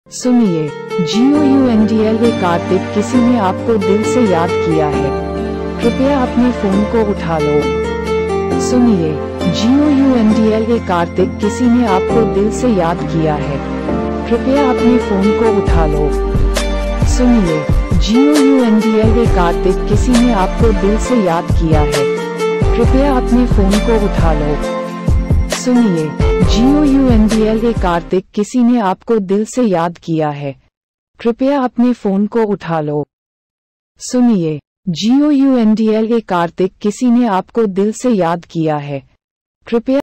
सुनिए, GOUNDLA कार्तिक, किसी ने आपको दिल से याद किया है, कृपया अपने फोन को उठा लो। सुनिए, GOUNDLA कार्तिक, किसी ने आपको दिल से याद किया है, कृपया अपने फोन को उठा लो। सुनिए, GOUNDLA कार्तिक, किसी ने आपको दिल से याद किया है, कृपया अपने फोन को उठा लो। सुनिए, GOUNDLA कार्तिक, किसी ने आपको दिल से याद किया है, कृपया अपने फोन को उठा लो। सुनिए, GOUNDLA कार्तिक, किसी ने आपको दिल से याद किया है, कृपया